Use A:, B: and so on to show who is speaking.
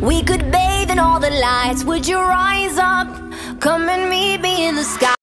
A: We could bathe in all the lights. Would you rise up? Come and meet me in the sky.